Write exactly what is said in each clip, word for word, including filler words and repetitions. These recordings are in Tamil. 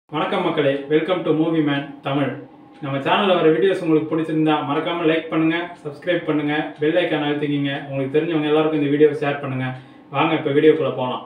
வணக்கம் மக்களே, welcome to Movie Man Tamil. நம்ம சேனலில் வர வீடியோஸ் உங்களுக்கு பிடிச்சிருந்தா மறக்காமல் லைக் பண்ணுங்கள், சப்ஸ்கிரைப் பண்ணுங்கள், பெல் ஐக்கான் அழுத்திக்கிங்க. உங்களுக்கு தெரிஞ்சவங்க எல்லாருக்கும் இந்த வீடியோவை ஷேர் பண்ணுங்கள். வாங்க இப்போ வீடியோக்குள்ளே போகலாம்.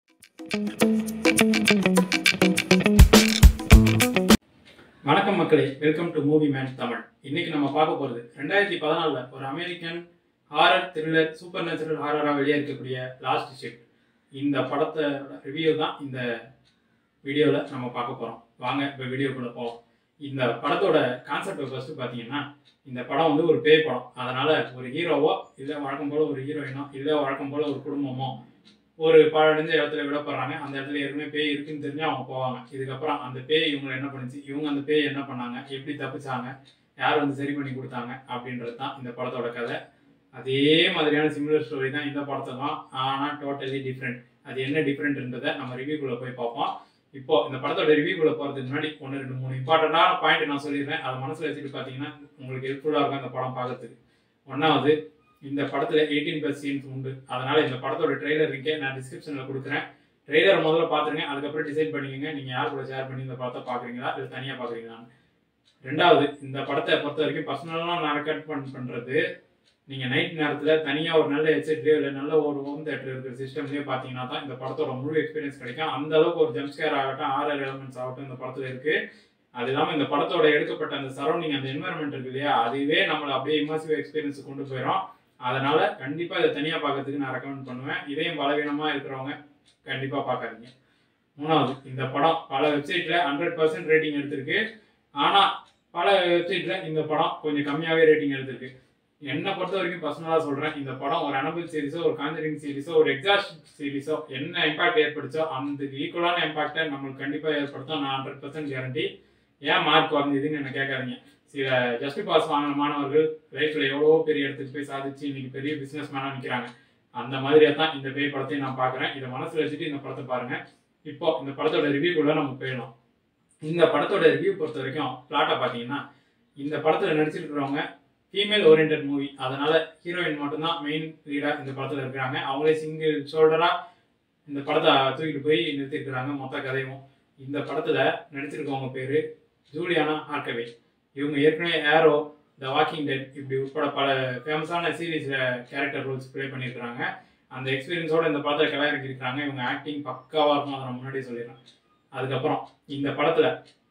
வணக்கம் மக்களே, welcome to Movie Man Tamil. இன்னைக்கு நம்ம பார்க்க போகிறது ரெண்டாயிரத்தி பதினாலில் ஒரு American horror thriller supernatural ஹாரராக வெளியே இருக்கக்கூடிய லாஸ்ட் ஷிஃப்ட். இந்த படத்தோட ரிவ்யூ தான் இந்த வீடியோவில் நம்ம பார்க்க போகிறோம். வாங்க இப்போ வீடியோக்குள்ளே போவோம். இந்த படத்தோட கான்செப்டை ஃபஸ்ட்டு பார்த்தீங்கன்னா, இந்த படம் வந்து ஒரு பேய் படம். அதனால் ஒரு ஹீரோவோ இல்லை வழக்கம் போல் ஒரு ஹீரோயினோ இல்லை வழக்கம் போல் ஒரு குடும்பமோ ஒரு பாழடைஞ்ச இடத்துல விடப்படுறாங்க. அந்த இடத்துல ஏற்கனவே பேய் இருக்குன்னு தெரிஞ்சு அவங்க போவாங்க. இதுக்கப்புறம் அந்த பேய் இவங்களை என்ன பண்ணுச்சு, இவங்க அந்த பேய் என்ன பண்ணாங்க, எப்படி தப்பிச்சாங்க, யார் வந்து சரி பண்ணி கொடுத்தாங்க அப்படின்றது தான் இந்த படத்தோட கதை. அதே மாதிரியான சிமிலர் ஸ்டோரி தான் இந்த படத்தை தான், ஆனால் டோட்டலி டிஃப்ரெண்ட். அது என்ன டிஃப்ரெண்ட்ன்றதை நம்ம ரிவ்யூக்குள்ளே போய் பார்ப்போம். இப்போ இந்த படத்தோட ரிவ்யூக்குள்ள போகிறதுக்கு முன்னாடி ஒன்று ரெண்டு மூணு இம்பார்ட்டண்டான பாயிண்ட் நான் சொல்லிடுறேன். அதை மனசில் வச்சுட்டு பார்த்தீங்கன்னா உங்களுக்கு ஹெல்ப்ஃபுல்லாக இருக்கும் இந்த படம் பார்க்கறதுக்கு. ஒன்றாவது, இந்த படத்தில் எயிட்டீன் ப்ளஸ் சீன்ஸ் உண்டு. அதனால் இந்த படத்தோட ட்ரெய்லர் இருக்கே நான் டிஸ்கிரிப்ஷனில் கொடுக்குறேன். ட்ரெய்லர் முதல்ல பார்த்துருங்க, அதுக்கப்புறம் டிசைட் பண்ணிக்கோங்க நீங்கள் யார் கூட ஷேர் பண்ணி இந்த படத்தை பார்க்குறீங்களா இல்லை தனியாக பார்க்குறீங்களான்னு. ரெண்டாவது, இந்த படத்தை பொறுத்த வரைக்கும் பர்சனலாக நான் ரெக்கார்ட் பண் பண்ணுறது நீங்கள் நைட் நேரத்தில் தனியாக ஒரு நல்ல ஹெட்செட்லேயோ இல்லை நல்ல ஒரு ஹோம் தேட்டர் இருக்கிற சிஸ்டம்லேயோ பார்த்தீங்கன்னா தான் இந்த படத்தோட முழு எக்ஸ்பீரியன்ஸ் கிடைக்கும். அந்த அளவுக்கு ஒரு ஜம்ப்ஸ்கேர் ஆகட்டும், ஆரர் எலமெண்ட்ஸ் ஆகட்டும் இந்த படத்தில் இருக்குது. அது இல்லாமல் இந்த படத்தோட எடுக்கப்பட்ட அந்த சரௌண்டிங், அந்த என்வரன்மெண்ட் இருக்கு இல்லையா, அதுவே நம்மளை அப்படியே இமர்சிவ் எக்ஸ்பீரியன்ஸ் கொண்டு போயிடும். அதனால் கண்டிப்பாக இதை தனியாக பார்க்கறதுக்கு நான் ரெக்கமெண்ட் பண்ணுவேன். இதையும் பலவீனமாக இருக்கிறவங்க கண்டிப்பாக பார்க்காதீங்க. மூணாவது, இந்த படம் பல வெப்சைட்டில் ஹண்ட்ரட் பர்சன்ட் ரேட்டிங் எடுத்திருக்கு. ஆனால் பல வெப்சைட்டில் இந்த படம் கொஞ்சம் கம்மியாகவே ரேட்டிங் எடுத்திருக்கு. என்னை பொறுத்த வரைக்கும் பர்சனலாக சொல்கிறேன், இந்த படம் ஒரு அனபிள் சீரிஸோ ஒரு காஞ்சரிங் சீரிஸோ ஒரு எக்ஸாஸ்ட் சீரிஸோ என்ன இம்பாக்ட் ஏற்படுச்சோ அந்த ஈக்குவலான இம்பாக்டை நம்மளுக்கு கண்டிப்பாக ஏற்படுத்தும். நான் ஹண்ட்ரட் பர்சன்ட் கேரண்டி. ஏன் மார்க் வந்ததுன்னு என்ன கேட்காதீங்க. சில ஜஸ்ட் பாஸ் வாங்கின மாணவர்கள் லைஃப்பில் எவ்வளோ பெரிய இடத்துக்கு போய் சாதிச்சு இன்னைக்கு பெரிய பிஸ்னஸ் மேனாக நிற்கிறாங்க. அந்த மாதிரியாக தான் இந்த பேய் படத்தையும் நான் பார்க்குறேன். இதை மனசில் வச்சுட்டு இந்த படத்தை பாருங்கள். இப்போ இந்த படத்தோட ரிவ்யூக்குள்ளே நம்ம போயிடலாம். இந்த படத்தோட ரிவ்யூ பொறுத்த வரைக்கும் பிளாட்டை பார்த்தீங்கன்னா, இந்த படத்தில் நடிச்சிருக்கிறவங்க ஃபீமேல் ஓரியன்ட் மூவி. அதனால் ஹீரோயின் மட்டும்தான் மெயின் லீடாக இந்த படத்தில் இருக்கிறாங்க. அவங்களே சிங்கிள் ஷோல்டராக இந்த படத்தை தூக்கிட்டு போய் நிறுத்திருக்கிறாங்க மொத்த கதையும். இந்த படத்தில் நடிச்சிருக்கவங்க பேர் ஜூலியானா ஹார்கவே. இவங்க ஏற்கனவே ஏரோ, த வாக்கிங் டெட் இப்படி உட்பட பல ஃபேமஸான சீரீஸில் கேரக்டர் ரோல்ஸ் ப்ளே பண்ணியிருக்கிறாங்க. அந்த எக்ஸ்பீரியன்ஸோடு இந்த படத்தை கலையிறக்கியிருக்கிறாங்க. இவங்க ஆக்டிங் பக்காவாக இருக்கும், அதை நான் முன்னாடியே சொல்லிடுறேன். அதுக்கப்புறம் இந்த படத்தில்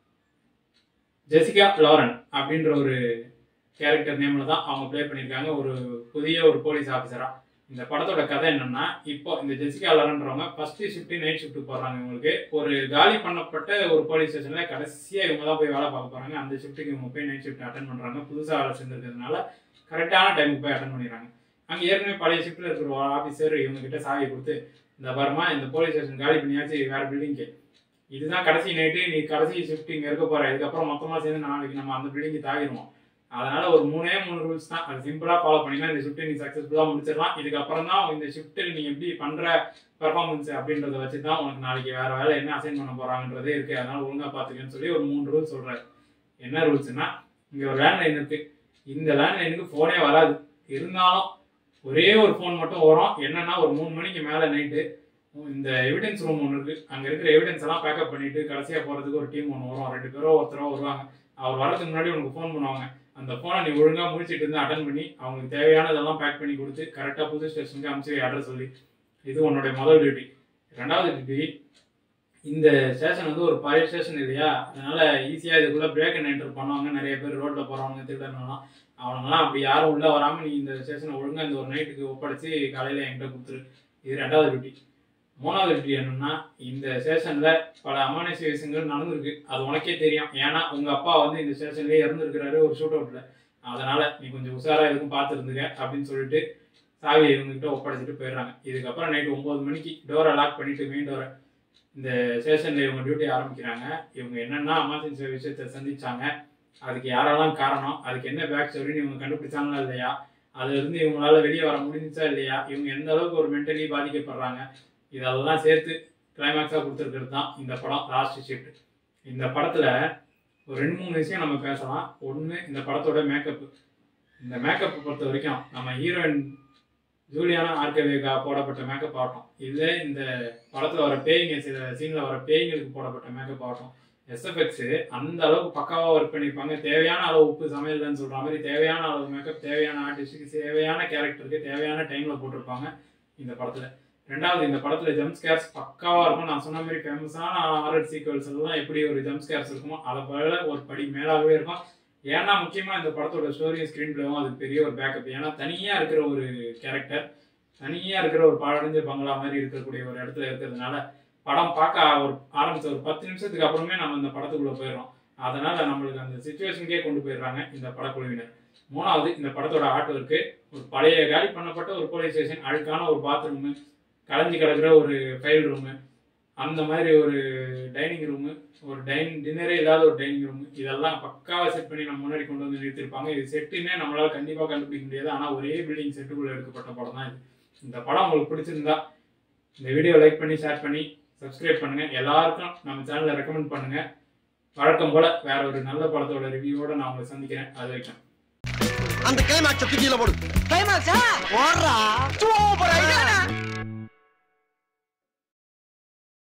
ஜெசிகா லாரன் அப்படின்ற ஒரு கேரக்டர் நேமில் தான் அவங்க ப்ளே பண்ணியிருக்காங்க, ஒரு புதிய ஒரு போலீஸ் ஆஃபீஸராக. இந்த படத்தோட கதை என்னென்னா, இப்போ இந்த ஜெசிகா லாரன்றவங்க ஃபஸ்ட்டு ஷிஃப்ட்டு நைட் ஷிஃப்ட்டு போடுறாங்க. இவங்களுக்கு ஒரு காலி பண்ணப்பட்ட ஒரு போலீஸ் ஸ்டேஷனில் கடைசியாக இவங்க தான் போய் வேலை பார்க்க போகிறாங்க. அந்த ஷிஃப்ட்டுக்கு இவங்க போய் நைட் ஷிஃப்ட் அட்டன் பண்ணுறாங்க. புதுசாக வேலை செஞ்சுருக்கிறதுனால கரெக்டான டைமுக்கு போய் அட்டன் பண்ணிடுறாங்க. அங்கே ஏற்கனவே பழைய ஷிஃப்ட்டில் இருக்கிற ஒரு ஆஃபீஸர் இவங்ககிட்ட சாவியை கொடுத்து, இந்த பரமா இந்த போலீஸ் ஸ்டேஷன் காலி பண்ணியாச்சு, வேறு பில்டிங்கு இதுதான் கடைசி நைட்டு, நீ கடைசி ஷிஃப்ட் இங்கே இருக்க போகிற, இதுக்கப்புறம் மொத்தமாக சேர்ந்து நாளைக்கு நம்ம அந்த பில்டிங்கு தாகிடுவோம். அதனால ஒரு மூணே மூணு ரூல்ஸ் தான், அது சிம்பிளாக ஃபாலோ பண்ணினா இந்த ஷிஃப்ட்டை நீ சக்ஸஸ்ஃபுல்லாக முடிச்சிடலாம். இதுக்கப்புறம் தான் இந்த ஷிஃப்ட்டில் நீ எப்படி பண்ணுற பர்ஃபார்மன்ஸ் அப்படின்றத வச்சு தான் உனக்கு நாளைக்கு வேறு வேலை என்ன அசைன் பண்ண போகிறாங்கன்றதே இருக்குது. அதனால் ஒழுங்காக பார்த்துக்கன்னு சொல்லி ஒரு மூணு ரூல்ஸ் சொல்கிறாரு. என்ன ரூல்ஸ்னா, இங்கே ஒரு லேண்ட்லைன் இருக்குது. இந்த லேண்ட்லைனுக்கு ஃபோனே வராது. இருந்தாலும் ஒரே ஒரு ஃபோன் மட்டும் வரும். என்னென்னா, ஒரு மூணு மணிக்கு மேலே நைட்டு இந்த எவிடன்ஸ் ரூம் ஒன்று இருக்குது. அங்கே இருக்கிற எவிடன்ஸ் எல்லாம் பேக்கப் பண்ணிவிட்டு கடைசியாக போகிறதுக்கு ஒரு டீம் ஒன்று வரும். ரெண்டு பேரோ ஒருத்தரோ வருவாங்க. அவர் வரதுக்கு முன்னாடி உனக்கு ஃபோன் பண்ணுவாங்க. அந்த ஃபோனை நீ ஒழுங்காக முடிச்சுட்டு இருந்து அட்டன் பண்ணி அவங்களுக்கு தேவையானதெல்லாம் பேக் பண்ணி கொடுத்து கரெக்டாக புது ஸ்டேஷனுக்கு அனுப்பிச்சு அட்ரஸ் சொல்லி, இது உன்னுடைய முதல் டியூட்டி. ரெண்டாவது டியூட்டி, இந்த ஸ்டேஷன் வந்து ஒரு பழைய ஸ்டேஷன் இல்லையா, அதனால் ஈஸியாக இதுக்குள்ளே பிரேக் அண்ட் என்டர் பண்ணுவாங்க. நிறைய பேர் ரோட்டில் போகிறவங்க திருடனெல்லாம், அவனுங்களாம் அப்படி யாரும் உள்ளே வராமல் நீ இந்த ஸ்டேஷனை ஒழுங்காக இந்த ஒரு நைட்டுக்கு ஒப்படைச்சி காலையில் என்கிட்ட கொடுத்துரு. இது ரெண்டாவது டியூட்டி. மூணாவது டியூட்டி என்னென்னா, இந்த ஸ்டேஷனில் பல அமானுஷ்ய விஷயங்கள் நடந்திருக்கு. அது உனக்கே தெரியும். ஏன்னா உங்கள் அப்பா வந்து இந்த ஸ்டேஷன்லேயே இறந்துருக்கிறாரு ஒரு ஷூட் அவுட்டில். அதனால் நீ கொஞ்சம் உஷாராக எதுவும் பார்த்துருந்துங்க அப்படின்னு சொல்லிட்டு சாவியை இவங்ககிட்ட ஒப்படைச்சிட்டு போயிடுறாங்க. இதுக்கப்புறம் நைட்டு ஒம்பது மணிக்கு டோரை லாக் பண்ணிவிட்டு மெயின் டோரை இந்த ஸ்டேஷனில் இவங்க டியூட்டி ஆரம்பிக்கிறாங்க. இவங்க என்னென்னா அமானுஷ்ய விஷயத்தை சந்திச்சாங்க, அதுக்கு யாரெல்லாம் காரணம், அதுக்கு என்ன பேக் ஸ்டோரின்னு இவங்க கண்டுபிடிச்சாங்களா இல்லையா, அதுலேருந்து இவங்களால வெளியே வர முடிஞ்சா இல்லையா, இவங்க எந்த அளவுக்கு ஒரு மென்டலி பாதிக்கப்படுறாங்க, இதெல்லாம் சேர்த்து கிளைமேக்ஸாக கொடுத்துருக்கிறது தான் இந்த படம் லாஸ்ட் ஷிஃப்ட். இந்த படத்தில் ஒரு ரெண்டு மூணு விஷயம் நம்ம பேசலாம். ஒன்று, இந்த படத்தோட மேக்கப்பு. இந்த மேக்கப் பொறுத்த வரைக்கும் நம்ம ஹீரோயின் ஜூலியானா ஹார்கவேக்கு போடப்பட்ட மேக்கப் ஆகட்டும், இல்லை இந்த படத்தில் வர பேய்ங்க சில சீனில் வர பேய்ங்களுக்கு போடப்பட்ட மேக்கப் ஆகட்டும், எஸ்எஃப்எக்ஸ் அந்த அளவுக்கு பக்காவாக ஒர்க் பண்ணியிருப்பாங்க. தேவையான அளவு உப்பு சமையல்னு சொல்கிற மாதிரி தேவையான அளவு மேக்கப், தேவையான ஆர்டிஸ்ட்டுக்கு, தேவையான கேரக்டருக்கு தேவையான டைமில் போட்டிருப்பாங்க இந்த படத்தில். ரெண்டாவது, இந்த படத்தில் ஜம்ப் ஸ்கேர்ஸ் பக்காவாக இருக்கும். நான் சொன்ன மாதிரி ஃபேமஸான ஹாரர் சீக்வல்ஸ் எல்லாம் எப்படி ஒரு ஜம்ப் ஸ்கேர்ஸ் இருக்குமோ அதை போல ஒரு படி மேலாகவே இருக்கும். ஏன்னா முக்கியமாக இந்த படத்தோட ஸ்டோரியும் ஸ்க்ரீன் பிளேவும் அது பெரிய ஒரு பேக்கப். ஏன்னா தனியாக இருக்கிற ஒரு கேரக்டர், தனியாக இருக்கிற ஒரு பாழடைஞ்ச பங்களா மாதிரி இருக்கக்கூடிய ஒரு இடத்துல இருக்கிறதுனால படம் பார்க்க ஒரு ஆரம்பித்த ஒரு பத்து நிமிஷத்துக்கு அப்புறமே நம்ம இந்த படத்துக்குள்ளே போயிடுறோம். அதனால் நம்மளுக்கு அந்த சுச்சுவேஷனுக்கே கொண்டு போயிடுறாங்க இந்த படக்குழுவினர். மூணாவது, இந்த படத்தோட ஆர்ட் ஒர்க்கு, ஒரு பழைய காலி பண்ணப்பட்ட ஒரு போலீஸ் ஸ்டேஷன், அழுக்கான ஒரு பாத்ரூமு, கலைஞ்சி கிடக்கிற ஒரு ஃபைல் ரூமு, அந்த மாதிரி ஒரு டைனிங் ரூமு, ஒரு டைனிங் டின்னரே இல்லாத ஒரு டைனிங் ரூமு, இதெல்லாம் பக்காவாக செட் பண்ணி நம்ம முன்னாடி கொண்டு வந்து நிறுத்திருப்பாங்க. இது செட்டுன்னே நம்மளால் கண்டிப்பாக கண்டுபிடிக்க முடியாது. ஆனால் ஒரே பில்டிங் செட்டுக்குள்ளே எடுக்கப்பட்ட படம் தான் இது. இந்த படம் உங்களுக்கு பிடிச்சிருந்தா இந்த வீடியோ லைக் பண்ணி ஷேர் பண்ணி சப்ஸ்கிரைப் பண்ணுங்கள். எல்லாருக்கும் நம்ம சேனலை ரெக்கமெண்ட் பண்ணுங்கள். வழக்கம் போல் வேற ஒரு நல்ல படத்தோட ரிவ்யூவோட நான் உங்களை சந்திக்கிறேன். அது வரைக்கும் அந்த கிளைமாக்ஸ் கீழே போடு. கிளைமாக்ஸா ஓடுறா.